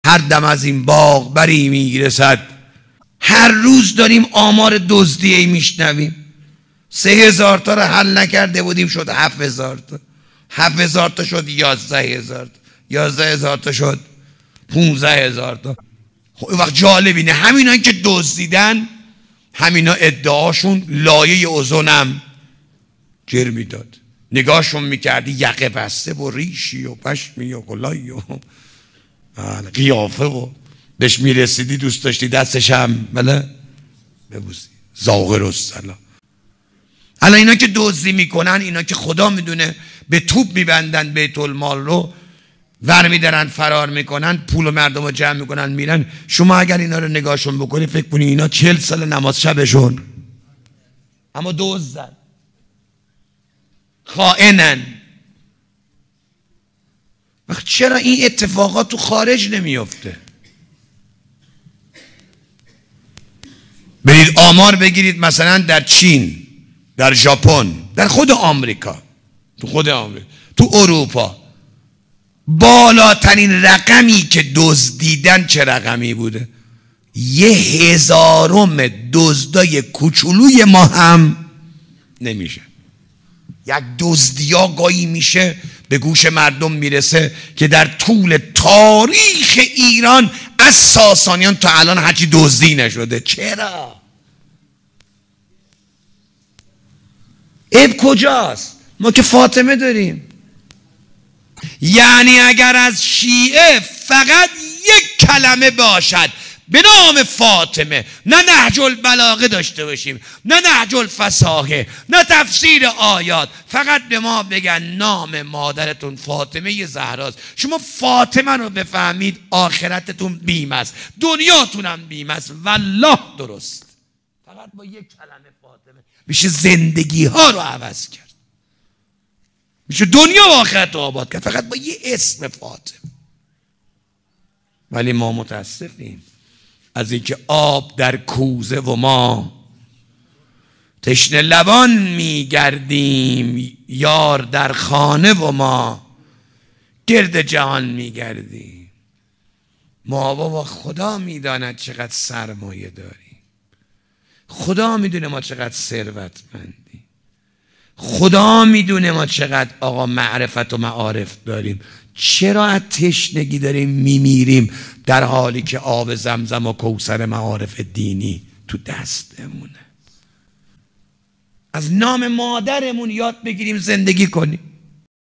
هر دم از این باغ بری میرسد. هر روز داریم آمار دزدی میشنویم. 3000 تا رو حل نکرده بودیم شد 7000 تا، 7000 تا شد 11000 تا، 11000 تا شد 15000 تا. خب این وقت جالب اینه همینا که دزدیدن همینا ادعاشون لایه اوزونم گیر میداد. نگاهشون میکردی یقه بسته و ریشی و پشمی و کلایی و قیافه و بهش میرسیدی دوست داشتی دستش هم بله ببوسی. ذاقر الصلا. الان اینا که دزدی میکنن، اینا که خدا میدونه به توپ میبندن بیت المال رو ور میدارن فرار میکنن، پول و مردم رو جمع میکنن میرن. شما اگر اینا رو نگاهشون بکنی فکر کنی اینا 40 سال نماز شبشون، اما دزدن، خائنن. چرا این اتفاقات تو خارج نمیفته؟ برید آمار بگیرید مثلا در چین، در ژاپن، در خود آمریکا، تو اروپا بالاترین رقمی که دزدیدن چه رقمی بوده؟ 1/1000 دزدای کوچولوی ما هم نمیشه. یک دزدیا گاهی میشه به گوش مردم میرسه که در طول تاریخ ایران از ساسانیان تا الان هرچی دزدی نشده. چرا؟ عیب کجاست؟ ما که فاطمه داریم. یعنی اگر از شیعه فقط یک کلمه باشد به نام فاطمه، نه نهج البلاغه داشته باشیم، نه نهج الفصاحه، نه تفسیر آیات، فقط به ما بگن نام مادرتون فاطمه زهراست، شما فاطمه رو بفهمید آخرتتون بیم است، دنیاتون هم بیم است. والله درست. فقط با یک کلمه فاطمه میشه زندگی ها رو عوض کرد، میشه دنیا و آخرت رو آباد کرد، فقط با یه اسم فاطمه. ولی ما متاسفیم از اینکه آب در کوزه و ما تشنه لبان میگردیم، یار در خانه و ما گرد جهان میگردیم. ما بابا خدا میداند چقدر سرمایه داریم، خدا میدونه ما چقدر ثروتمندیم، خدا میدونه ما چقدر آقا معرفت و معارف داریم. چرا از تشنگی داریم میمیریم در حالی که آب زمزم و کوثر معارف دینی تو دستمونه؟ از نام مادرمون یاد بگیریم زندگی کنیم.